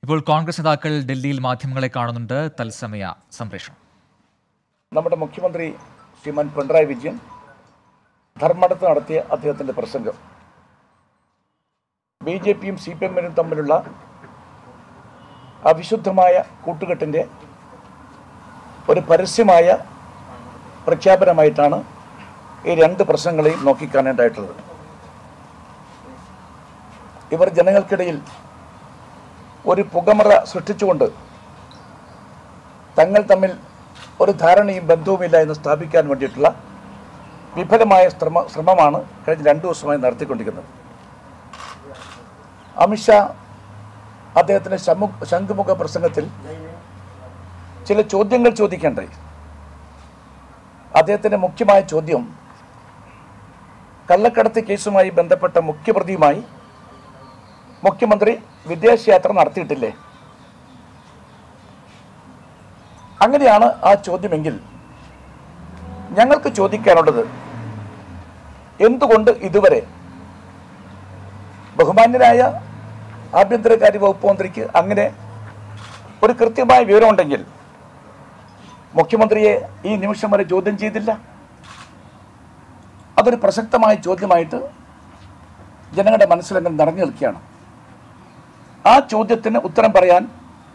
ഇപ്പോൾ കോൺഗ്രസ് നേതാക്കൾ ഡൽഹിയിൽ മാധ്യമങ്ങളെ കാണുന്നുണ്ട്. തത്സമയ സംപ്രേഷണം. നമ്മുടെ മുഖ്യമന്ത്രി ശ്രീമാൻ പിണറായി വിജയൻ ധർമ്മടത്ത് നടത്തിയ അദ്ദേഹത്തിൻ്റെ പ്രസംഗം BJPയും CPMനും തമ്മിലുള്ള അവിശുദ്ധമായ കൂട്ടുകെട്ടിൻ്റെ ഒരു പരസ്യമായ പ്രഖ്യാപനമായിട്ടാണ് ഈ രണ്ട് പ്രശ്നങ്ങളെയും നോക്കിക്കാണേണ്ടതായിട്ടുള്ളത്. ഇവർ ജനങ്ങൾക്കിടയിൽ ഒരു പുകമറ സൃഷ്ടിച്ചുകൊണ്ട് തങ്ങൾ തമ്മിൽ ഒരു ധാരണയും ബന്ധവുമില്ല എന്ന് സ്ഥാപിക്കാൻ വേണ്ടിയിട്ടുള്ള വിഫലമായ ശ്രമമാണ് കഴിഞ്ഞ 2 ദിവസമായി നടത്തിക്കൊണ്ടിരിക്കുന്നത്. അമിത്ഷാ അദ്ദേഹത്തിൻ്റെ ശംഖുമുഖ പ്രസംഗത്തിൽ ചില ചോദ്യങ്ങൾ ചോദിക്കേണ്ടായി. അദ്ദേഹത്തിൻ്റെ മുഖ്യമായ ചോദ്യം കള്ളക്കടത്ത് കേസുമായി ബന്ധപ്പെട്ട മുഖ്യപ്രതിയുമായി മുഖ്യമന്ത്രി വിദേശയാത്ര നടത്തിയിട്ടില്ലേ? അങ്ങനെയാണ് ആ ചോദ്യമെങ്കിൽ ഞങ്ങൾക്ക് ചോദിക്കാനുള്ളത്, എന്തുകൊണ്ട് ഇതുവരെ ബഹുമാന്യനായ ആഭ്യന്തരകാര്യ വകുപ്പ് മന്ത്രിക്ക് അങ്ങനെ ഒരു കൃത്യമായ വിവരമുണ്ടെങ്കിൽ മുഖ്യമന്ത്രിയെ ഈ നിമിഷം വരെ ചോദ്യം ചെയ്തില്ല? അതൊരു പ്രസക്തമായ ചോദ്യമായിട്ട് ജനങ്ങളുടെ മനസ്സിലങ്ങനെ നിറഞ്ഞു നിൽക്കുകയാണ്. ആ ചോദ്യത്തിന് ഉത്തരം പറയാൻ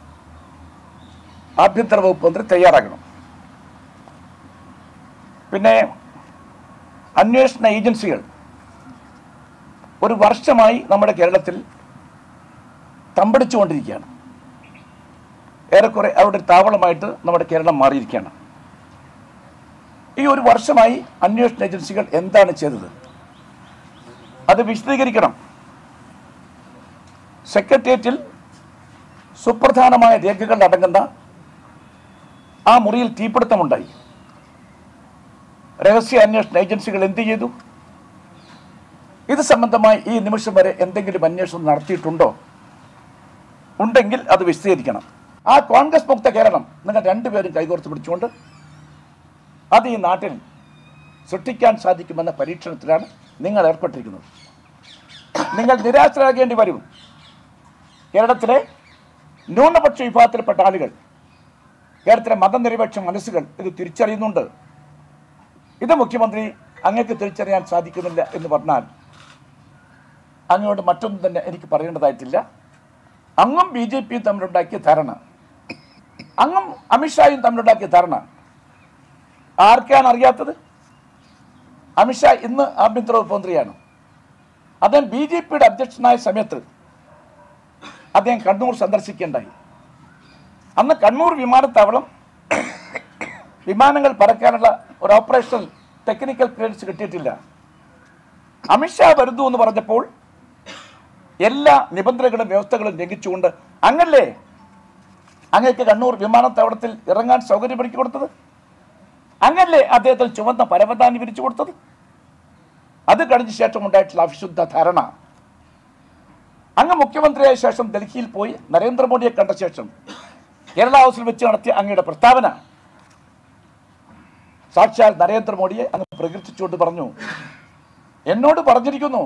ആഭ്യന്തര വകുപ്പ് മന്ത്രി തയ്യാറാകണം. പിന്നെ അന്വേഷണ ഏജൻസികൾ ഒരു വർഷമായി നമ്മുടെ കേരളത്തിൽ തമ്പടിച്ചുകൊണ്ടിരിക്കുകയാണ്. ഏറെക്കുറെ അവരുടെ താവളമായിട്ട് നമ്മുടെ കേരളം മാറിയിരിക്കുകയാണ്. ഈ ഒരു വർഷമായി അന്വേഷണ ഏജൻസികൾ എന്താണ് ചെയ്തത്? അത് വിശദീകരിക്കണം. സെക്രട്ടേറിയറ്റിൽ സുപ്രധാനമായ രേഖകൾ അടങ്ങുന്ന ആ മുറിയിൽ തീപിടുത്തമുണ്ടായി. രഹസ്യ അന്വേഷണ ഏജൻസികൾ എന്ത് ചെയ്തു? ഇത് സംബന്ധമായി ഈ നിമിഷം വരെ എന്തെങ്കിലും അന്വേഷണം നടത്തിയിട്ടുണ്ടോ? ഉണ്ടെങ്കിൽ അത് വിശദീകരിക്കണം. ആ കോൺഗ്രസ് മുക്ത കേരളം നിങ്ങൾ രണ്ടുപേരും കൈകോർത്ത് പിടിച്ചുകൊണ്ട് അത് ഈ നാട്ടിൽ സൃഷ്ടിക്കാൻ സാധിക്കുമെന്ന പരീക്ഷണത്തിലാണ് നിങ്ങൾ ഏർപ്പെട്ടിരിക്കുന്നത്. നിങ്ങൾ നിരാശരാകേണ്ടി വരും. കേരളത്തിലെ ന്യൂനപക്ഷ വിഭാഗത്തിൽപ്പെട്ട ആളുകൾ, കേരളത്തിലെ മതനിരപേക്ഷ മനസ്സുകൾ ഇത് തിരിച്ചറിയുന്നുണ്ട്. ഇത് മുഖ്യമന്ത്രി അങ്ങക്ക് തിരിച്ചറിയാൻ സാധിക്കുന്നില്ല എന്ന് പറഞ്ഞാൽ അങ്ങോട്ട് മറ്റൊന്നും തന്നെ എനിക്ക് പറയേണ്ടതായിട്ടില്ല. അങ്ങും BJPയും തമ്മിലുണ്ടാക്കിയ ധാരണ, അങ്ങും അമിത്ഷായും തമ്മിലുണ്ടാക്കിയ ധാരണ ആർക്കാണ് അറിയാത്തത്? അമിത്ഷാ ഇന്ന് ആഭ്യന്തര വകുപ്പ് മന്ത്രിയാണ്. അദ്ദേഹം BJPയുടെ അധ്യക്ഷനായ സമയത്ത് അദ്ദേഹം കണ്ണൂർ സന്ദർശിക്കേണ്ടായി. അന്ന് കണ്ണൂർ വിമാനത്താവളം വിമാനങ്ങൾ പറക്കാനുള്ള ഒരു ഓപ്പറേഷണൽ ടെക്നിക്കൽ ക്ലിയറൻസ് കിട്ടിയിട്ടില്ല. അമിത്ഷാ വരുന്നു എന്ന് പറഞ്ഞപ്പോൾ എല്ലാ നിബന്ധനകളും വ്യവസ്ഥകളും ലംഘിച്ചുകൊണ്ട് അങ്ങല്ലേ അങ്ങേക്ക് കണ്ണൂർ വിമാനത്താവളത്തിൽ ഇറങ്ങാൻ സൗകര്യമൊരുക്കി കൊടുത്തത്? അങ്ങല്ലേ അദ്ദേഹത്തിൽ ചുവന്ന പരവതാനി വിരിച്ചു കൊടുത്തത്? അത് കഴിഞ്ഞ ശേഷം ഉണ്ടായിട്ടുള്ള അവിശുദ്ധ ധാരണ, അങ്ങ് മുഖ്യമന്ത്രിയായ ശേഷം ഡൽഹിയിൽ പോയി നരേന്ദ്രമോദിയെ കണ്ട ശേഷം കേരള ഹൗസിൽ വെച്ച് നടത്തിയ അങ്ങയുടെ പ്രസ്താവന, സാക്ഷാൽ നരേന്ദ്രമോദിയെ അങ്ങ് പ്രകീർത്തിച്ചുകൊണ്ട് പറഞ്ഞു, എന്നോട് പറഞ്ഞിരിക്കുന്നു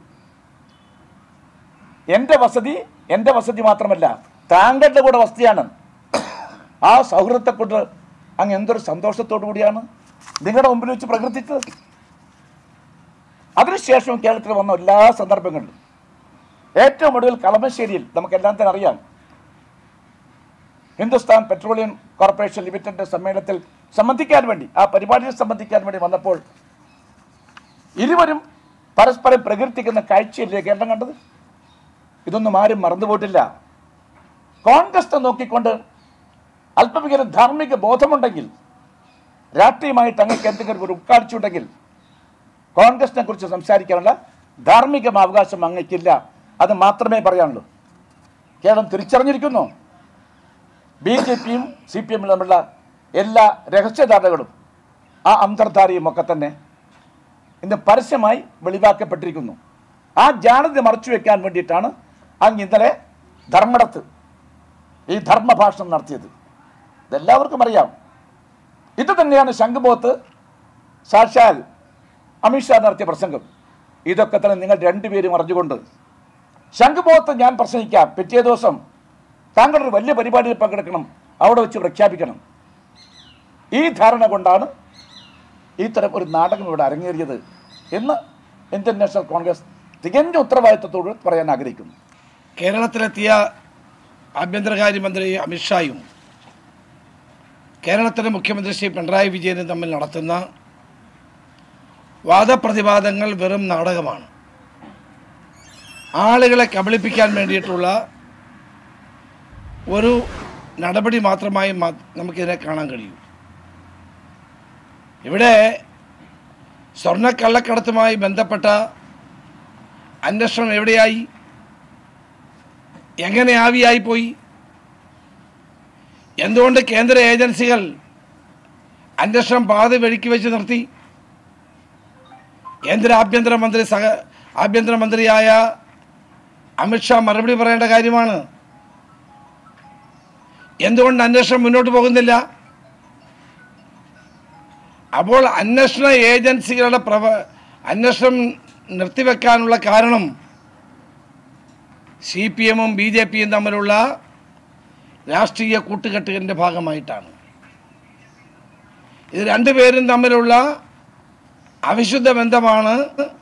എൻ്റെ വസതി മാത്രമല്ല താങ്കളുടെ കൂടെ വസതിയാണ്. ആ സൗഹൃദത്തെ കൊണ്ട് അങ്ങ് എന്തൊരു സന്തോഷത്തോടു കൂടിയാണ് നിങ്ങളുടെ മുമ്പിൽ വെച്ച് പ്രകീർത്തിച്ചത്. അതിനുശേഷം കേരളത്തിൽ വന്ന എല്ലാ സന്ദർഭങ്ങളിലും ഏറ്റവും ഒടുവിൽ കളമശ്ശേരിയിൽ നമുക്കെല്ലാം തന്നെ അറിയാം, ഹിന്ദുസ്ഥാൻ പെട്രോളിയം കോർപ്പറേഷൻ ലിമിറ്റഡിൻ്റെ സമ്മേളനത്തിൽ സംബന്ധിക്കാൻ വേണ്ടി, ആ പരിപാടിയിൽ സംബന്ധിക്കാൻ വേണ്ടി വന്നപ്പോൾ ഇരുവരും പരസ്പരം പ്രകീർത്തിക്കുന്ന കാഴ്ചയല്ലേ കേരളം കണ്ടത്? ഇതൊന്നും ആരും മറന്നുപോയിട്ടില്ല. കോൺഗ്രസ് നോക്കിക്കൊണ്ട് അല്പമെങ്കിലും ധാർമ്മിക ബോധമുണ്ടെങ്കിൽ, രാഷ്ട്രീയമായിട്ട് അങ്ങക്ക് എന്തെങ്കിലും ഒരു ഉൾക്കാഴ്ചയുണ്ടെങ്കിൽ കോൺഗ്രസിനെ കുറിച്ച് സംസാരിക്കാനുള്ള ധാർമ്മിക അവകാശം അങ്ങക്കില്ല. അത് മാത്രമേ പറയാനുള്ളൂ. കേരളം തിരിച്ചറിഞ്ഞിരിക്കുന്നു. BJPയും CPMനും തമ്മിലുള്ള എല്ലാ രഹസ്യധാരണകളും ആ അന്തർധാരയും ഒക്കെ തന്നെ ഇന്ന് പരസ്യമായി വെളിവാക്കപ്പെട്ടിരിക്കുന്നു. ആ ജാഗ്രത മറച്ചു വെക്കാൻ വേണ്ടിയിട്ടാണ് അങ്ങ് ഇന്നലെ ധർമ്മടത്ത് ഈ ധർമ്മഭാഷണം നടത്തിയത്. ഇതെല്ലാവർക്കും അറിയാം. ഇത് തന്നെയാണ് ശംഖുമുഖത്ത് സാക്ഷാൽ അമിത്ഷാ നടത്തിയ പ്രസംഗം. ഇതൊക്കെ തന്നെ നിങ്ങൾ രണ്ടുപേരും അറിഞ്ഞുകൊണ്ട് ശംഖുമുഖത്ത് ഞാൻ പ്രസംഗിക്കാം. പിറ്റേ ദിവസം താങ്കളൊരു വലിയ പരിപാടിയിൽ പങ്കെടുക്കണം, അവിടെ വെച്ച് പ്രഖ്യാപിക്കണം. ഈ ധാരണ കൊണ്ടാണ് ഇത്തരം ഒരു നാടകം ഇവിടെ അരങ്ങേറിയത് എന്ന് ഇന്ത്യൻ നാഷണൽ കോൺഗ്രസ് തികഞ്ഞ ഉത്തരവാദിത്വത്തോട് പറയാൻ ആഗ്രഹിക്കുന്നു. കേരളത്തിലെത്തിയ ആഭ്യന്തരകാര്യമന്ത്രി അമിത്ഷായും കേരളത്തിലെ മുഖ്യമന്ത്രി ശ്രീ പിണറായി വിജയനും തമ്മിൽ നടത്തുന്ന വാദപ്രതിവാദങ്ങൾ വെറും നാടകമാണ്. ആളുകളെ കബളിപ്പിക്കാൻ വേണ്ടിയിട്ടുള്ള ഒരു നടപടി മാത്രമായി നമുക്കിതിനെ കാണാൻ കഴിയും. ഇവിടെ സ്വർണ്ണക്കള്ളക്കടത്തുമായി ബന്ധപ്പെട്ട അന്വേഷണം എവിടെയായി, എങ്ങനെ ആവിയായിപ്പോയി? എന്തുകൊണ്ട് കേന്ദ്ര ഏജൻസികൾ അന്വേഷണം പാതി വഴിക്ക് വെച്ച് നിർത്തി? കേന്ദ്ര ആഭ്യന്തരമന്ത്രിയായ അമിത്ഷാ മറുപടി പറയേണ്ട കാര്യമാണ്. എന്തുകൊണ്ട് അന്വേഷണം മുന്നോട്ട് പോകുന്നില്ല? അപ്പോൾ അന്വേഷണ ഏജൻസികളുടെ അന്വേഷണം നിർത്തിവെക്കാനുള്ള കാരണം CPM-ഉം BJP-യും തമ്മിലുള്ള രാഷ്ട്രീയ കൂട്ടുകെട്ടിൻ്റെ ഭാഗമായിട്ടാണ്. ഇത് രണ്ടുപേരും തമ്മിലുള്ള അവിശുദ്ധ ബന്ധമാണ്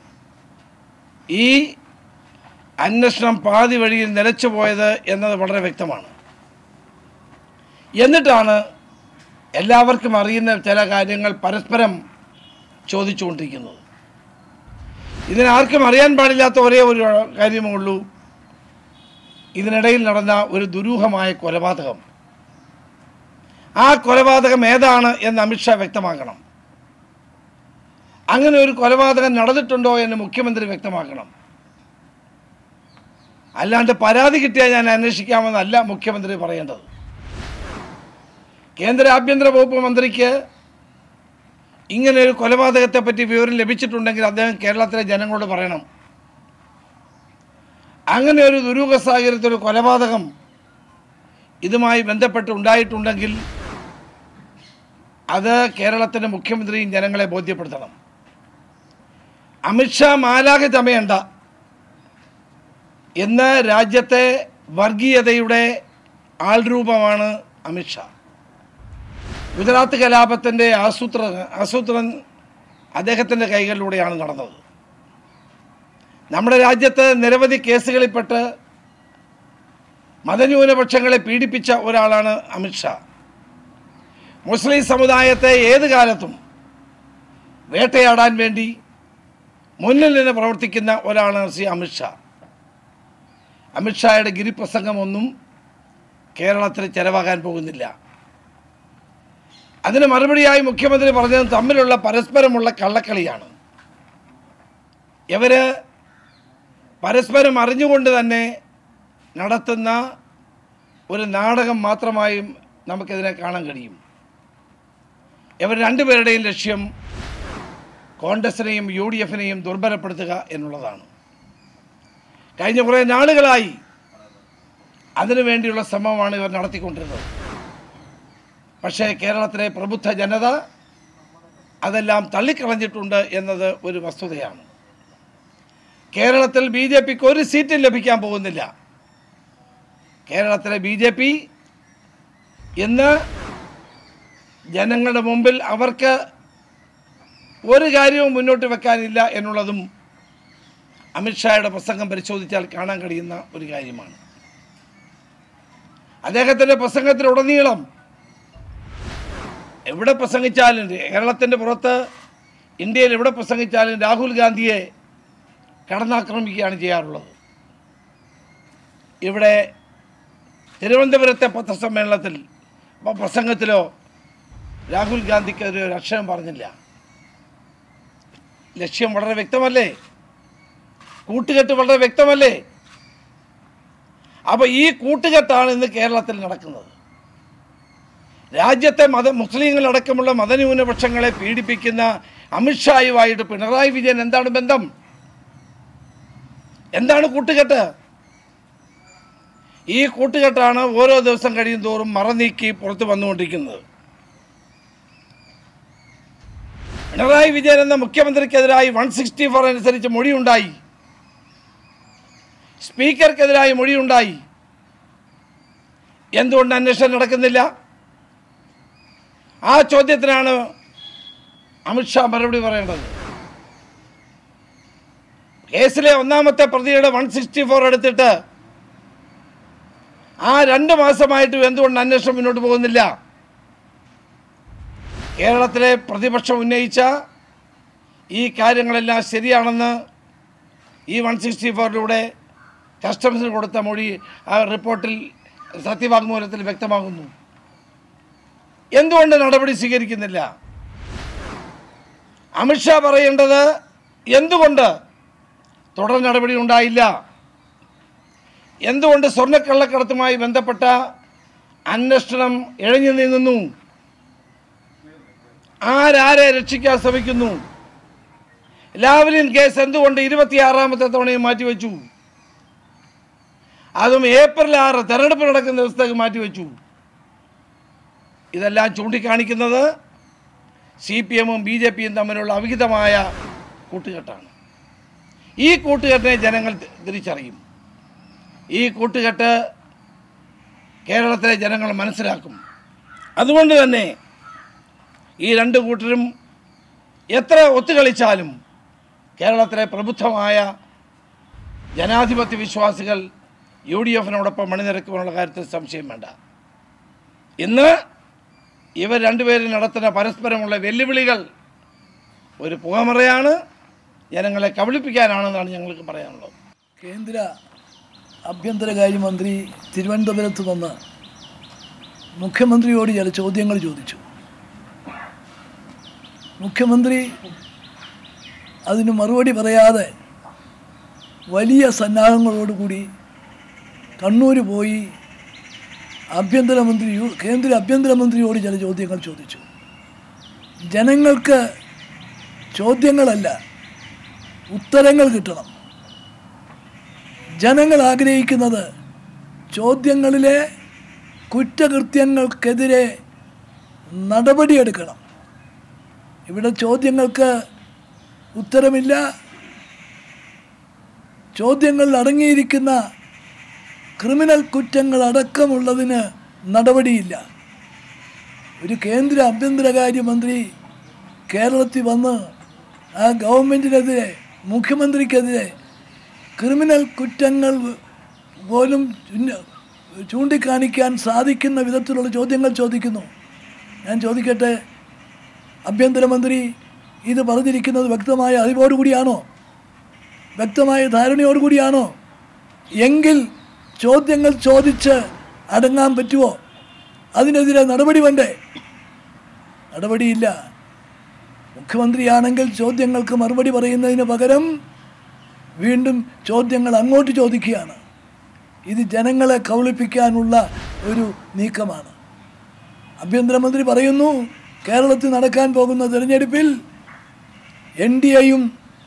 ഈ അന്വേഷണം പാതി വഴിയിൽ നിലച്ചു പോയത് എന്നത് വളരെ വ്യക്തമാണ്. എന്നിട്ടാണ് എല്ലാവർക്കും അറിയുന്ന ചില കാര്യങ്ങൾ പരസ്പരം ചോദിച്ചുകൊണ്ടിരിക്കുന്നത്. ഇതിനാർക്കും അറിയാൻ പാടില്ലാത്ത ഒരേ ഒരു കാര്യമേ ഉള്ളൂ, ഇതിനിടയിൽ നടന്ന ഒരു ദുരൂഹമായ കൊലപാതകം. ആ കൊലപാതകം ഏതാണ് എന്ന് അമിത്ഷാ വ്യക്തമാക്കണം. അങ്ങനെ ഒരു കൊലപാതകം നടന്നിട്ടുണ്ടോ എന്ന് മുഖ്യമന്ത്രി വ്യക്തമാക്കണം. അല്ലാണ്ട് പരാതി കിട്ടിയാൽ ഞാൻ അന്വേഷിക്കാമെന്നല്ല മുഖ്യമന്ത്രി പറയേണ്ടത്. കേന്ദ്ര ആഭ്യന്തര വകുപ്പ് മന്ത്രിക്ക് ഇങ്ങനെ ഒരു കൊലപാതകത്തെപ്പറ്റി വിവരം ലഭിച്ചിട്ടുണ്ടെങ്കിൽ അദ്ദേഹം കേരളത്തിലെ ജനങ്ങളോട് പറയണം. അങ്ങനെ ഒരു ദുരൂഹ സാഹചര്യത്തിൽ ഒരു കൊലപാതകം ഇതുമായി ബന്ധപ്പെട്ട് ഉണ്ടായിട്ടുണ്ടെങ്കിൽ അത് കേരളത്തിൻ്റെ മുഖ്യമന്ത്രിയും ജനങ്ങളെ ബോധ്യപ്പെടുത്തണം. അമിത്ഷാ മാലാഖ ചമയണ്ട എന്ന രാജ്യത്തെ വർഗീയതയുടെ ആൾരൂപമാണ് അമിത്ഷാ. ഗുജറാത്ത് കലാപത്തിൻ്റെ ആസൂത്രണം അദ്ദേഹത്തിൻ്റെ കൈകളിലൂടെയാണ് നടന്നത്. നമ്മുടെ രാജ്യത്ത് നിരവധി കേസുകളിൽപ്പെട്ട് മതന്യൂനപക്ഷങ്ങളെ പീഡിപ്പിച്ച ഒരാളാണ് അമിത്ഷാ. മുസ്ലിം സമുദായത്തെ ഏത് കാലത്തും വേട്ടയാടാൻ വേണ്ടി മുന്നിൽ നിന്ന് പ്രവർത്തിക്കുന്ന ഒരാളാണ് ശ്രീ അമിത്ഷാ. അമിത്ഷായുടെ ഗിരിപ്രസംഗമൊന്നും കേരളത്തിൽ ചെലവാകാൻ പോകുന്നില്ല. അതിന് മറുപടിയായി മുഖ്യമന്ത്രി പറഞ്ഞത് തമ്മിലുള്ള പരസ്പരമുള്ള കള്ളക്കളിയാണ്. ഇവർ പരസ്പരം അറിഞ്ഞുകൊണ്ട് തന്നെ നടത്തുന്ന ഒരു നാടകം മാത്രമായും നമുക്കിതിനെ കാണാൻ കഴിയും. ഇവർ രണ്ടുപേരുടെയും ലക്ഷ്യം കോൺഗ്രസിനെയും UDF-നെയും ദുർബലപ്പെടുത്തുക എന്നുള്ളതാണ്. കഴിഞ്ഞ കുറേ നാളുകളായി അതിനുവേണ്ടിയുള്ള ശ്രമമാണ് ഇവർ നടത്തിക്കൊണ്ടിരുന്നത്. പക്ഷേ കേരളത്തിലെ പ്രബുദ്ധ ജനത അതെല്ലാം തള്ളിക്കളഞ്ഞിട്ടുണ്ട് എന്നത് ഒരു വസ്തുതയാണ്. കേരളത്തിൽ BJP-ക്ക് ഒരു സീറ്റും ലഭിക്കാൻ പോകുന്നില്ല. കേരളത്തിലെ BJP ഇന്ന് ജനങ്ങളുടെ മുമ്പിൽ അവർക്ക് ഒരു കാര്യവും മുന്നോട്ട് വെക്കാനില്ല എന്നുള്ളതും അമിത്ഷായുടെ പ്രസംഗം പരിശോധിച്ചാൽ കാണാൻ കഴിയുന്ന ഒരു കാര്യമാണ്. അദ്ദേഹത്തിൻ്റെ പ്രസംഗത്തിലുടനീളം എവിടെ പ്രസംഗിച്ചാലും, കേരളത്തിൻ്റെ പുറത്ത് ഇന്ത്യയിൽ എവിടെ പ്രസംഗിച്ചാലും രാഹുൽ ഗാന്ധിയെ കടന്നാക്രമിക്കുകയാണ് ചെയ്യാറുള്ളത്. ഇവിടെ തിരുവനന്തപുരത്തെ പത്രസമ്മേളനത്തിൽ പ്രസംഗത്തിലോ രാഹുൽ ഗാന്ധിക്ക് ഒരു അക്ഷരം പറഞ്ഞില്ല. ലക്ഷ്യം വളരെ വ്യക്തമല്ലേ? കൂട്ടുകെട്ട് വളരെ വ്യക്തമല്ലേ? അപ്പോൾ ഈ കൂട്ടുകെട്ടാണ് ഇന്ന് കേരളത്തിൽ നടക്കുന്നത്. രാജ്യത്തെ മുസ്ലിങ്ങളടക്കമുള്ള മതന്യൂനപക്ഷങ്ങളെ പീഡിപ്പിക്കുന്ന അമിത്ഷായുമായിട്ട് പിണറായി വിജയൻ എന്താണ് ബന്ധം? എന്താണ് കൂട്ടുകെട്ട്? ഈ കൂട്ടുകെട്ടാണ് ഓരോ ദിവസം കഴിയും തോറും മറനീക്കി പുറത്തു വന്നുകൊണ്ടിരിക്കുന്നത്. പിണറായി വിജയൻ എന്ന മുഖ്യമന്ത്രിക്കെതിരായി 164 അനുസരിച്ച് മൊഴിയുണ്ടായി. സ്പീക്കർക്കെതിരായി മൊഴിയുണ്ടായി. എന്തുകൊണ്ട് അന്വേഷണം നടക്കുന്നില്ല? ആ ചോദ്യത്തിനാണ് അമിത്ഷാ മറുപടി പറയേണ്ടത്. കേസിലെ ഒന്നാമത്തെ പ്രതിയുടെ 164 എടുത്തിട്ട് ആ 2 മാസമായിട്ടും എന്തുകൊണ്ട് അന്വേഷണം മുന്നോട്ട് പോകുന്നില്ല? കേരളത്തിലെ പ്രതിപക്ഷം ഉന്നയിച്ച ഈ കാര്യങ്ങളെല്ലാം ശരിയാണെന്ന് ഈ 164 കസ്റ്റംസിന് കൊടുത്ത മൊഴി ആ റിപ്പോർട്ടിൽ സത്യവാങ്മൂലത്തിൽ വ്യക്തമാകുന്നു. എന്തുകൊണ്ട് നടപടി സ്വീകരിക്കുന്നില്ല? അമിത്ഷാ പറയേണ്ടത് എന്തുകൊണ്ട് തുടർ നടപടി ഉണ്ടായില്ല, എന്തുകൊണ്ട് സ്വർണ്ണക്കള്ളക്കടത്തുമായി ബന്ധപ്പെട്ട അന്വേഷണം ഇഴഞ്ഞു നീങ്ങുന്നു, ആരാരെ രക്ഷിക്കാൻ ശ്രമിക്കുന്നു, ലാവ്ലിൻ കേസ് എന്തുകൊണ്ട് 26ാമത്തെ തവണയും മാറ്റിവെച്ചു, അതും ഏപ്രിൽ 6 തെരഞ്ഞെടുപ്പ് നടക്കുന്ന ദിവസത്തേക്ക് മാറ്റിവെച്ചു. ഇതെല്ലാം ചൂണ്ടിക്കാണിക്കുന്നത് CPM-ഉം BJP-യും തമ്മിലുള്ള അവിഹിതമായ കൂട്ടുകെട്ടാണ്. ഈ കൂട്ടുകെട്ടിനെ ജനങ്ങൾ തിരിച്ചറിയും. ഈ കൂട്ടുകെട്ട് കേരളത്തിലെ ജനങ്ങൾ മനസ്സിലാക്കും. അതുകൊണ്ട് തന്നെ ഈ 2 കൂട്ടരും എത്ര ഒത്തുകളിച്ചാലും കേരളത്തിലെ പ്രബുദ്ധമായ ജനാധിപത്യ വിശ്വാസികൾ UDF-നോടൊപ്പം അണിനിരക്കുവാനുള്ള കാര്യത്തിൽ സംശയം വേണ്ട. ഇന്ന് ഇവർ രണ്ടുപേരും നടത്തുന്ന പരസ്പരമുള്ള വെല്ലുവിളികൾ ഒരു പുകമറയാണ്, ജനങ്ങളെ കബളിപ്പിക്കാനാണെന്നാണ് ഞങ്ങൾക്ക് പറയാനുള്ളത്. കേന്ദ്ര ആഭ്യന്തരകാര്യമന്ത്രി തിരുവനന്തപുരത്ത് വന്ന് മുഖ്യമന്ത്രിയോട് ചില ചോദ്യങ്ങൾ ചോദിച്ചു. മുഖ്യമന്ത്രി അതിന് മറുപടി പറയാതെ വലിയ സന്നാഹങ്ങളോടുകൂടി കണ്ണൂർ പോയി കേന്ദ്ര ആഭ്യന്തരമന്ത്രിയോട് ചില ചോദ്യങ്ങൾ ചോദിച്ചു. ജനങ്ങൾക്ക് ചോദ്യങ്ങളല്ല, ഉത്തരങ്ങൾ കിട്ടണം. ജനങ്ങൾ ആഗ്രഹിക്കുന്നത് ചോദ്യങ്ങളിലെ കുറ്റകൃത്യങ്ങൾക്കെതിരെ നടപടിയെടുക്കണം. ഇവിടെ ചോദ്യങ്ങൾക്ക് ഉത്തരമില്ല. ചോദ്യങ്ങളിൽ അടങ്ങിയിരിക്കുന്ന ക്രിമിനൽ കുറ്റങ്ങളടക്കമുള്ളതിന് നടപടിയില്ല. ഒരു കേന്ദ്ര ആഭ്യന്തരകാര്യമന്ത്രി കേരളത്തിൽ വന്ന് ആ ഗവൺമെൻറ്റിനെതിരെ, മുഖ്യമന്ത്രിക്കെതിരെ ക്രിമിനൽ കുറ്റങ്ങൾ പോലും ചൂണ്ടിക്കാണിക്കാൻ സാധിക്കുന്ന വിധത്തിലുള്ള ചോദ്യങ്ങൾ ചോദിക്കുന്നു. ഞാൻ ചോദിക്കട്ടെ, ആഭ്യന്തരമന്ത്രി ഇത് പറഞ്ഞിരിക്കുന്നത് വ്യക്തമായ അറിവോടുകൂടിയാണോ, വ്യക്തമായ ധാരണയോടുകൂടിയാണോ? എങ്കിൽ ചോദ്യങ്ങൾ ചോദിച്ച് അടങ്ങാൻ പറ്റുമോ? അതിനെതിരെ നടപടി വേണ്ടേ? നടപടിയില്ല. മുഖ്യമന്ത്രിയാണെങ്കിൽ ചോദ്യങ്ങൾക്ക് മറുപടി പറയുന്നതിന് പകരം വീണ്ടും ചോദ്യങ്ങൾ അങ്ങോട്ട് ചോദിക്കുകയാണ്. ഇത് ജനങ്ങളെ കബളിപ്പിക്കാനുള്ള ഒരു നീക്കമാണ്. ആഭ്യന്തരമന്ത്രി പറയുന്നു കേരളത്തിൽ നടക്കാൻ പോകുന്ന തിരഞ്ഞെടുപ്പിൽ NDA-യും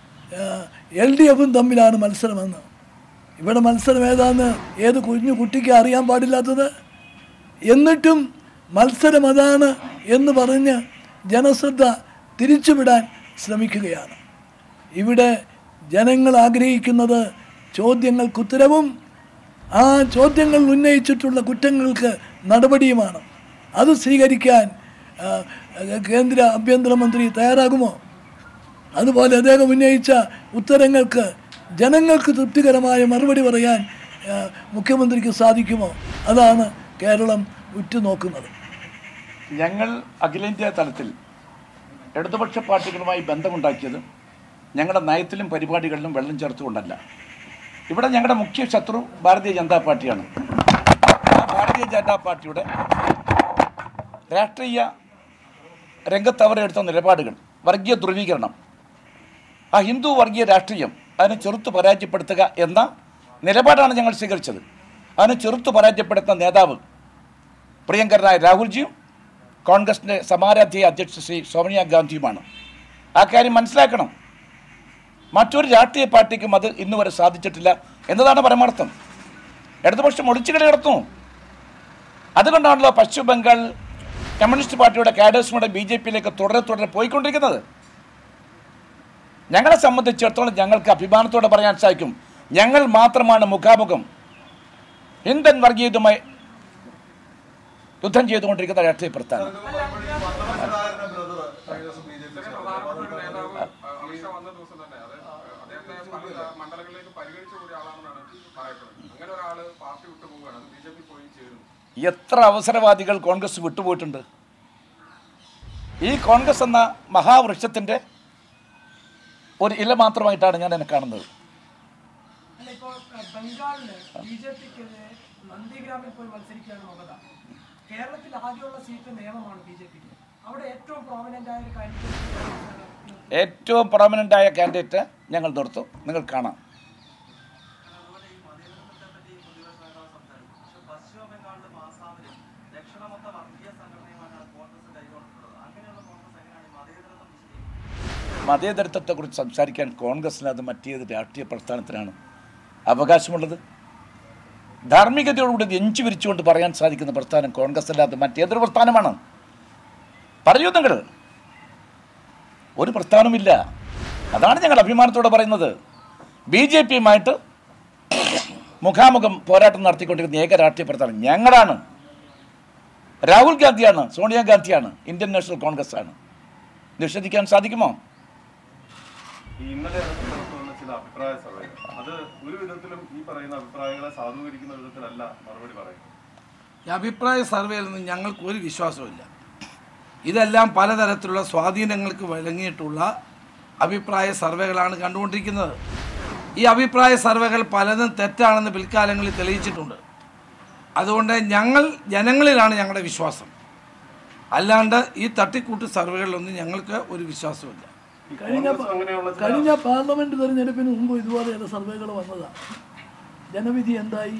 LDF-ഉം തമ്മിലാണ് മത്സരമെന്ന്. ഇവിടെ മത്സരം ഏതാന്ന് ഏത് കുട്ടിക്ക് അറിയാൻ പാടില്ലാത്തത്? എന്നിട്ടും മത്സരം അതാണ് എന്ന് പറഞ്ഞ് ജനശ്രദ്ധ തിരിച്ചുവിടാൻ ശ്രമിക്കുകയാണ്. ഇവിടെ ജനങ്ങൾ ആഗ്രഹിക്കുന്നത് ചോദ്യങ്ങൾക്കുത്തരവും ആ ചോദ്യങ്ങൾ ഉന്നയിച്ചിട്ടുള്ള കുറ്റങ്ങൾക്ക് നടപടിയുമാണ്. അത് സ്വീകരിക്കാൻ കേന്ദ്ര ആഭ്യന്തരമന്ത്രി തയ്യാറാകുമോ? അതുപോലെ അദ്ദേഹം ഉന്നയിച്ച ഉത്തരങ്ങൾക്ക് ജനങ്ങൾക്ക് തൃപ്തികരമായ മറുപടി പറയാൻ മുഖ്യമന്ത്രിക്ക് സാധിക്കുമോ? അതാണ് കേരളം ഉറ്റുനോക്കുന്നത്. ഞങ്ങൾ അഖിലേന്ത്യാ തലത്തിൽ ഇടതുപക്ഷ പാർട്ടികളുമായി ബന്ധമുണ്ടാക്കിയത് ഞങ്ങളുടെ നയത്തിലും പരിപാടികളിലും വെള്ളം ചേർത്തുകൊണ്ടല്ല. ഇവിടെ ഞങ്ങളുടെ മുഖ്യ ശത്രു ഭാരതീയ ജനതാ പാർട്ടിയാണ്. ആ ഭാരതീയ ജനതാ പാർട്ടിയുടെ രാഷ്ട്രീയ രംഗത്ത് അവർ എടുത്ത നിലപാടുകൾ, വർഗീയ ധ്രുവീകരണം, ആ ഹിന്ദു വർഗീയ രാഷ്ട്രീയം, അതിനെ ചെറുത്ത് പരാജയപ്പെടുത്തുക എന്ന നിലപാടാണ് ഞങ്ങൾ സ്വീകരിച്ചത്. അതിനെ ചെറുത്ത് പരാജയപ്പെടുത്തുന്ന നേതാവ് പ്രിയങ്കരനായ രാഹുൽജിയും കോൺഗ്രസിൻ്റെ സമാരാധ്യ അധ്യക്ഷ ശ്രീ സോണിയാഗാന്ധിയുമാണ്. ആ കാര്യം മനസ്സിലാക്കണം. മറ്റൊരു രാഷ്ട്രീയ പാർട്ടിക്കും അത് ഇന്ന് വരെ സാധിച്ചിട്ടില്ല എന്നതാണ് പരമാർത്ഥം. ഇടതുപക്ഷം ഒളിച്ചുകളി നടത്തുന്നു. അതുകൊണ്ടാണല്ലോ പശ്ചിമ ബംഗാൾ കമ്മ്യൂണിസ്റ്റ് പാർട്ടിയുടെ കാഡേഴ്സും BJP-യിലേക്ക് തുടരെ പോയിക്കൊണ്ടിരിക്കുന്നത്. ഞങ്ങളെ സംബന്ധിച്ചിടത്തോളം ഞങ്ങൾക്ക് അഭിമാനത്തോടെ പറയാൻ സാധിക്കും, ഞങ്ങൾ മാത്രമാണ് മുഖാമുഖം ഇന്ത്യൻ വർഗീയതയുമായി യുദ്ധം ചെയ്തുകൊണ്ടിരിക്കുന്ന രാഷ്ട്രീയ പ്രസ്ഥാനം. എത്ര അവസരവാദികൾ കോൺഗ്രസ് വിട്ടുപോയിട്ടുണ്ട്. ഈ കോൺഗ്രസ് എന്ന മഹാവൃക്ഷത്തിൻ്റെ ഒരു ഇല മാത്രമായിട്ടാണ് ഞാൻ എന്നെ കാണുന്നത്. ഏറ്റവും പ്രോമിനൻ്റായ കാൻഡിഡേറ്റ് ഞങ്ങൾ നിർത്തും, നിങ്ങൾ കാണാം. മതേതരത്വത്തെക്കുറിച്ച് സംസാരിക്കാൻ കോൺഗ്രസിന് അത് മറ്റേത് രാഷ്ട്രീയ പ്രസ്ഥാനത്തിനാണ് അവകാശമുള്ളത്. ധാർമ്മികതയോടുകൂടി നെഞ്ചു വിരിച്ചുകൊണ്ട് പറയാൻ സാധിക്കുന്ന പ്രസ്ഥാനം കോൺഗ്രസ് അല്ലാതെ മറ്റേതൊരു പ്രസ്ഥാനമാണ്? പറയൂ നിങ്ങൾ. ഒരു പ്രസ്ഥാനമില്ല. അതാണ് ഞങ്ങൾ അഭിമാനത്തോടെ പറയുന്നത്. BJPയുമായിട്ട് മുഖാമുഖം പോരാട്ടം നടത്തിക്കൊണ്ടിരിക്കുന്ന ഏക രാഷ്ട്രീയ പ്രസ്ഥാനം ഞങ്ങളാണ്. രാഹുൽ ഗാന്ധിയാണ്, സോണിയാഗാന്ധിയാണ്, ഇന്ത്യൻ നാഷണൽ കോൺഗ്രസ് ആണ്. നിഷേധിക്കാൻ സാധിക്കുമോ? ഇന്നലെ വന്ന ചില അഭിപ്രായ സർവേ അത് ഒരു വിധത്തിലും ഈ പറയുന്ന അഭിപ്രായങ്ങളെ സാധൂകരിക്കുന്ന വിധത്തിലല്ല മറുപടി പറയുന്നത്. ഈ അഭിപ്രായ സർവേയിൽ നിന്ന് ഞങ്ങൾക്ക് ഒരു വിശ്വാസമില്ല. ഇതെല്ലാം പലതരത്തിലുള്ള സ്വാധീനങ്ങൾക്ക് വഴങ്ങിയിട്ടുള്ള അഭിപ്രായ സർവേകളാണ് കണ്ടുകൊണ്ടിരിക്കുന്നത്. ഈ അഭിപ്രായ സർവേകൾ പലതും തെറ്റാണെന്ന് പിൽക്കാലങ്ങളിൽ തെളിയിച്ചിട്ടുണ്ട്. അതുകൊണ്ട് ഞങ്ങൾ ജനങ്ങളിലാണ് ഞങ്ങളുടെ വിശ്വാസം. അല്ലാണ്ട് ഈ തട്ടിക്കൂട്ട് സർവേകളിലൊന്നും ഞങ്ങൾക്ക് ഒരു വിശ്വാസമില്ല. കഴിഞ്ഞ പാർലമെന്റ് തെരഞ്ഞെടുപ്പിന് മുമ്പ് ഇതുപോലെയുള്ള സർവേകൾ വന്നതാണ്. ജനവിധി എന്തായി?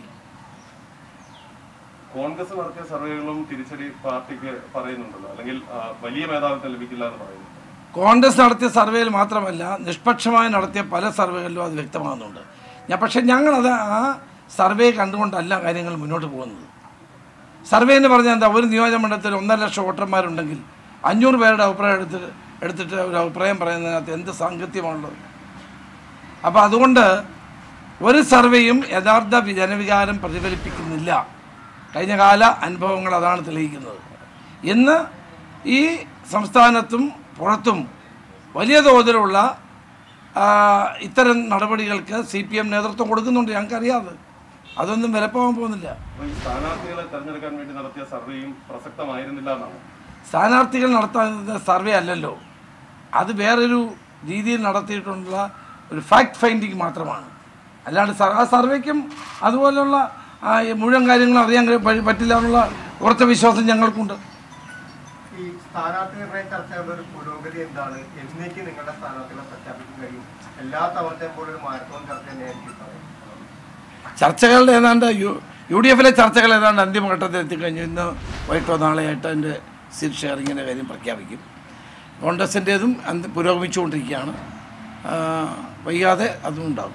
കോൺഗ്രസ് നടത്തിയ സർവേകളും തിരിച്ചടി പാർട്ടിക്ക് പറയുന്നുണ്ടല്ലോ, അല്ലെങ്കിൽ വലിയ മേധാവിത്വം ലഭിക്കില്ല എന്ന് പറയുന്നു. കോൺഗ്രസ് നടത്തിയ സർവേയിൽ മാത്രമല്ല, നിഷ്പക്ഷമായി നടത്തിയ പല സർവേകളിലും അത് വ്യക്തമാകുന്നുണ്ട്. പക്ഷേ ഞങ്ങളത് ആ സർവേ കണ്ടുകൊണ്ടല്ല കാര്യങ്ങൾ മുന്നോട്ട് പോകുന്നത്. സർവേ എന്ന് പറഞ്ഞാൽ എന്താ? ഒരു നിയോജകമണ്ഡലത്തിൽ 1.5 ലക്ഷം വോട്ടർമാരുണ്ടെങ്കിൽ 500 പേരുടെ അഭിപ്രായം എടുത്തിട്ട് ഒരു അഭിപ്രായം പറയുന്നതിനകത്ത് എന്ത് സാങ്കത്യമാണുള്ളത്? അപ്പോൾ അതുകൊണ്ട് ഒരു സർവേയും യഥാർത്ഥ ജനവികാരം പ്രതിഫലിപ്പിക്കുന്നില്ല. കഴിഞ്ഞ കാല അനുഭവങ്ങൾ അതാണ് തെളിയിക്കുന്നത്. ഇന്ന് ഈ സംസ്ഥാനത്തും പുറത്തും വലിയ തോതിലുള്ള ഇത്തരം നടപടികൾക്ക് CPM നേതൃത്വം കൊടുക്കുന്നുണ്ട്. ഞങ്ങൾക്കറിയാതെ അതൊന്നും വിലപ്പോകാൻ പോകുന്നില്ല. സ്ഥാനാർത്ഥികളെ തെരഞ്ഞെടുക്കാൻ വേണ്ടി നടത്തിയ സർവേയും പ്രസക്തമായിരുന്നില്ല എന്നാണ്. സ്ഥാനാർത്ഥികൾ നടത്താൻ സർവേ അല്ലല്ലോ, അത് വേറൊരു രീതിയിൽ നടത്തിയിട്ടുള്ള ഒരു ഫാക്ട് ഫൈൻഡിങ് മാത്രമാണ്. അല്ലാണ്ട് ആ സർവേക്കും അതുപോലുള്ള മുഴുവൻ കാര്യങ്ങളും അറിയാൻ പറ്റില്ല എന്നുള്ള ഉറച്ച വിശ്വാസം ഞങ്ങൾക്കുണ്ട്. ഈ സ്ഥാനാർത്ഥികളുടെ ചർച്ചകളുടെ ഒരു പുരോഗതി എന്താണ്? എന്നേക്ക് നിങ്ങളുടെ സ്ഥാനാർത്ഥികളെ പ്രഖ്യാപിക്കാൻ കഴിയും? എല്ലാ തവണത്തെയും പോലെ ഒരു മാരത്തോൺ ചർച്ച തന്നെയായിരിക്കും പറയുന്നത്. ചർച്ചകളുടെ ഏതാണ്ട് UDFിലെ ചർച്ചകൾ ഏതാണ്ട് അന്തിമഘട്ടത്തിൽ എത്തിക്കഴിഞ്ഞു. ഇന്ന് വൈകിട്ടോ നാളെയായിട്ട് അതിൻ്റെ സീറ്റ് ഷെയറിങ്ങിൻ്റെ കാര്യം പ്രഖ്യാപിക്കും. കോൺഗ്രസിൻ്റേതും പുരോഗമിച്ചുകൊണ്ടിരിക്കുകയാണ്. വൈകാതെ അതും ഉണ്ടാകും.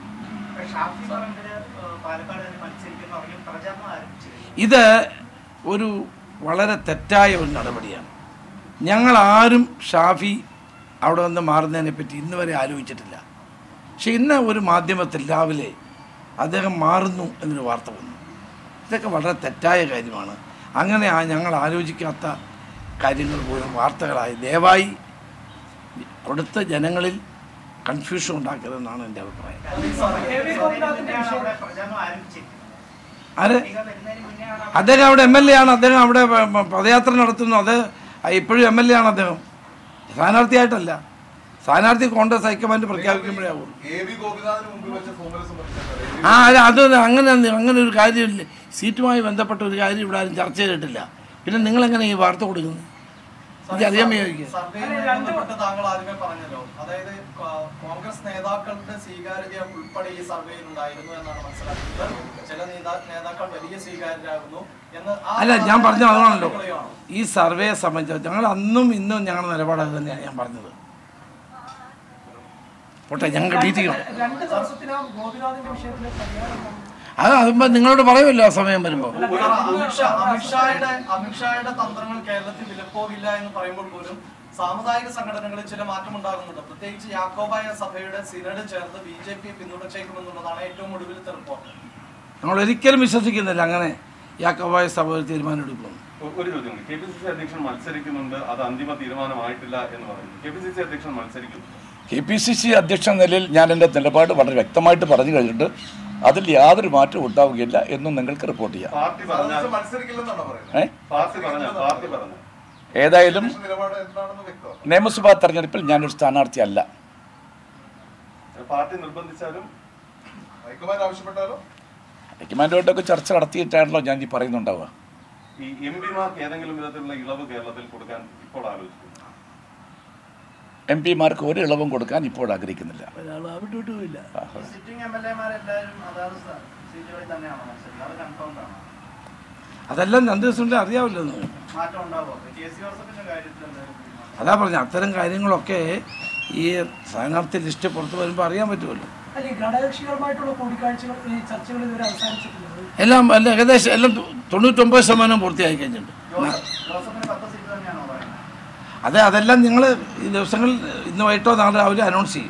ഇത് ഒരു വളരെ തെറ്റായ ഒരു നടപടിയാണ്. ഞങ്ങളാരും ഷാഫി അവിടെ നിന്ന് മാറുന്നതിനെപ്പറ്റി ഇന്ന് വരെ ആലോചിച്ചിട്ടില്ല. പക്ഷെ ഇന്ന് ഒരു മാധ്യമത്തിൽ രാവിലെ അദ്ദേഹം മാറുന്നു എന്നൊരു വാർത്ത വന്നു. ഇതൊക്കെ വളരെ തെറ്റായ കാര്യമാണ്. അങ്ങനെ ഞങ്ങൾ ആലോചിക്കാത്ത കാര്യങ്ങൾ പോലും വാർത്തകളായി. ദയവായി കൊടുത്ത ജനങ്ങളിൽ കൺഫ്യൂഷൻ ഉണ്ടാക്കരുതെന്നാണ് എൻ്റെ അഭിപ്രായം. അദ്ദേഹം അവിടെ MLA ആണ്. അദ്ദേഹം അവിടെ പദയാത്ര നടത്തുന്നു. അത് ഇപ്പോഴും MLA ആണ് അദ്ദേഹം. സ്ഥാനാർത്ഥിയായിട്ടല്ല. സ്ഥാനാർത്ഥി കോൺഗ്രസ് ഹൈക്കമാൻഡ് പ്രഖ്യാപിക്കുമ്പോഴേ ആവുള്ളൂ. അത് അങ്ങനെ ഒരു കാര്യമില്ല. സീറ്റുമായി ബന്ധപ്പെട്ട ഒരു കാര്യം ഇവിടെ ആരും ചർച്ച ചെയ്തിട്ടില്ല. പിന്നെ നിങ്ങളെങ്ങനെ ഈ വാർത്ത കൊടുക്കുന്നത്? എനിക്കറിയാൻ വയ്യ. താങ്കൾ ആദ്യമേ പറഞ്ഞല്ലോ, അതായത് കോൺഗ്രസ് നേതാക്കളുടെ സ്വീകാര്യത ഉൾപ്പെടെ ഈ സർവേയിൽ ഉണ്ടായിരുന്നു എന്നാണ് മനസ്സിലാക്കുന്നത്. ചില നേതാക്കൾ വലിയ സ്വീകാര്യരാകുന്നു എന്ന്. അല്ല, ഞാൻ പറഞ്ഞത് അതാണല്ലോ. ഈ സർവേയെ സംബന്ധിച്ച് ഞങ്ങൾ അന്നും ഇന്നും ഞങ്ങളുടെ നിലപാട് അത് തന്നെയാണ് ഞാൻ പറഞ്ഞത്. പോട്ടെ, ഞങ്ങൾക്ക് മീറ്റിംഗ് അതുമ്പോ നിങ്ങളോട് പറയുമല്ലോ ആ സമയം വരുമ്പോൾ. അമിത്ഷായുടെ തന്ത്രങ്ങൾ കേരളത്തിൽ വിലപ്പോവില്ല എന്ന് പറയുമ്പോൾ പോലും സാമുദായിക സംഘടനകളിൽ ചില മാറ്റമുണ്ടാകുന്നുണ്ട്. പ്രത്യേകിച്ച് യാക്കോബായ സഭയുടെ സിനഡ് ചേർത്ത് BJP പിന്തുണച്ചേക്കുമെന്നുള്ളതാണ് ഏറ്റവും ഒടുവിലത്തെ റിപ്പോർട്ട്. നമ്മൾ ഒരിക്കലും വിശ്വസിക്കുന്നില്ല അങ്ങനെ യാക്കോബായ സഭ തീരുമാനം എടുക്കുന്നു. ഒരു ചോദ്യം, KPCC അധ്യക്ഷൻ മത്സരിക്കുന്നുണ്ട്, അത് അന്തിമ തീരുമാനമായിട്ടില്ല എന്ന് പറയുന്നു. KPCC അധ്യക്ഷൻ മത്സരിക്കുന്നു. KPCC അധ്യക്ഷൻ നിലയിൽ ഞാൻ എൻ്റെ നിലപാട് വളരെ വ്യക്തമായിട്ട് പറഞ്ഞു കഴിഞ്ഞിട്ട് അതിൽ യാതൊരു മാറ്റവും ഉണ്ടാവുകയില്ല എന്നും നിങ്ങൾക്ക് റിപ്പോർട്ട് ചെയ്യാം. ഏതായാലും നിയമസഭാ തെരഞ്ഞെടുപ്പിൽ ഞാനൊരു സ്ഥാനാർത്ഥി അല്ല. പാർട്ടി നിർബന്ധിച്ചാലും ഹൈക്കമാൻഡുമായിട്ടൊക്കെ ചർച്ച നടത്തിയിട്ടാണല്ലോ ഞാൻ ഈ പറയുന്നുണ്ടാവുക. ഈ എംപിമാർക്ക് ഏതെങ്കിലും വിധത്തിലുള്ള ഇളവ് കേരളത്തിൽ കൊടുക്കാൻ ഇപ്പോൾ ആലോചിക്കുന്നു? എംപിമാർക്ക് ഒരു ഇളവും കൊടുക്കാൻ ഇപ്പോൾ ആഗ്രഹിക്കുന്നില്ല. അതെല്ലാം 2 ദിവസം കൊണ്ട് അറിയാമല്ലോ. അതാ പറഞ്ഞ അത്തരം കാര്യങ്ങളൊക്കെ ഈ സ്ഥാനാർത്ഥി ലിസ്റ്റ് പുറത്ത് വരുമ്പോൾ അറിയാൻ പറ്റുമല്ലോ. എല്ലാം ഏകദേശം എല്ലാം 99% പൂർത്തിയായി കഴിഞ്ഞിട്ടുണ്ട്. അതെല്ലാം നിങ്ങൾ ഈ ദിവസങ്ങളിൽ ഇന്ന് വൈകിട്ടോ നാളെ രാവിലെ അനൗൺസ് ചെയ്യും.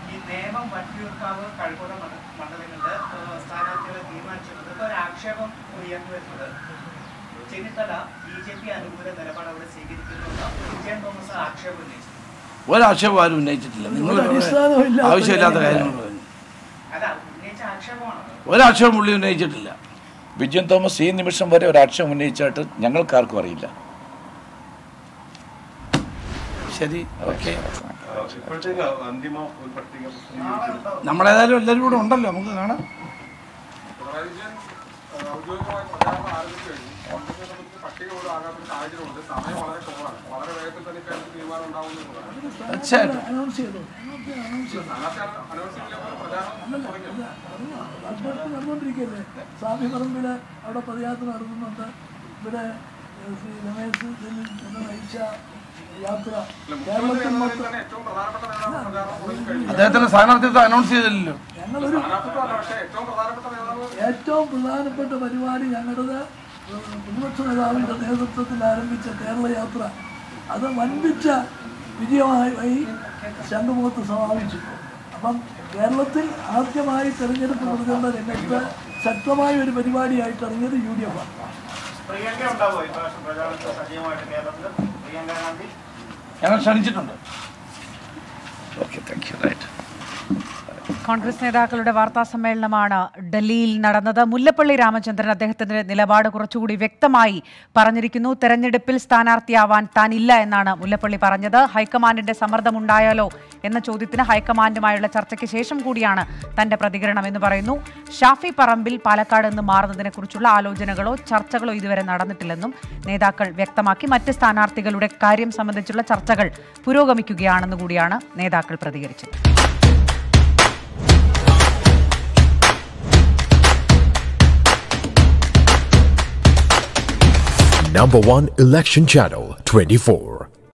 ഒരാക്ഷേപം ആരും ഉന്നയിച്ചിട്ടില്ല. നിങ്ങൾ ആവശ്യമില്ലാത്ത കാര്യങ്ങൾ പറഞ്ഞു. ഒരാക്ഷേപം പുള്ളി ഉന്നയിച്ചിട്ടില്ല. വിജയൻ തോമസ് ഈ നിമിഷം വരെ ഒരാക്ഷേപം ഉന്നയിച്ചായിട്ട് ഞങ്ങൾക്കാർക്കും അറിയില്ല. ശരി, ഓക്കെ. നമ്മളേതായാലും എല്ലാവരും കൂടെ ഉണ്ടല്ലോ, നമുക്ക് കാണാം. നടന്നുകൊണ്ടിരിക്കുകയല്ലേ. സ്വാമി പറമ്പില് അവിടെ പദയാത്ര നടത്തുന്നുണ്ട്. ഇവിടെ ശ്രീ രമേശ് നയിച്ച യാത്ര കേരളത്തിൽ അദ്ദേഹത്തിന്റെ സ്ഥാനാർത്ഥിത്വം അനൗൺസ് ചെയ്തില്ലല്ലോ. ഞങ്ങളൊരു ഏറ്റവും പ്രധാനപ്പെട്ട പരിപാടി ഞങ്ങളുടെ പ്രതിപക്ഷ നേതാവിന്റെ നേതൃത്വത്തിൽ ആരംഭിച്ച കേരള യാത്ര, അത് വൻപിച്ച വിജയമായി ശംഖുമുഖത്ത് സമാപിച്ചു. അപ്പം കേരളത്തിൽ ആദ്യമായി തെരഞ്ഞെടുപ്പ് പ്രചരണ രംഗത്ത് ശക്തമായ ഒരു പരിപാടിയായിട്ട് ഇറങ്ങിയത് UDF ആണ്. ഞങ്ങൾ ക്ഷണിച്ചിട്ടുണ്ട്. Okay, thank you. Right. Congress നേതാക്കളുടെ വാർത്താ സമ്മേളനമാണ് ഡൽഹിയിൽ നടന്നത്. മുല്ലപ്പള്ളി രാമചന്ദ്രൻ അദ്ദേഹത്തിന്റെ നിലപാട് കുറച്ചുകൂടി വ്യക്തമായി പറഞ്ഞിരിക്കുന്നു. തെരഞ്ഞെടുപ്പിൽ സ്ഥാനാർത്ഥിയാവാൻ താനില്ല എന്നാണ് മുല്ലപ്പള്ളി പറഞ്ഞത്. ഹൈക്കമാൻഡിന്റെ സമ്മർദ്ദമുണ്ടായാലോ എന്ന ചോദ്യത്തിന് ഹൈക്കമാൻഡുമായുള്ള ചർച്ചയ്ക്ക് ശേഷം കൂടിയാണ് തന്റെ പ്രതികരണം എന്ന് പറയുന്നു. ഷാഫി പറമ്പിൽ പാലക്കാട് നിന്ന് മാറുന്നതിനെക്കുറിച്ചുള്ള ആലോചനകളോ ചർച്ചകളോ ഇതുവരെ നടന്നിട്ടില്ലെന്നും നേതാക്കൾ വ്യക്തമാക്കി. മറ്റ് സ്ഥാനാർത്ഥികളുടെ കാര്യം സംബന്ധിച്ചുള്ള ചർച്ചകൾ പുരോഗമിക്കുകയാണെന്ന് കൂടിയാണ് നേതാക്കൾ പ്രതികരിച്ചത്. Number 1 Election Channel 24.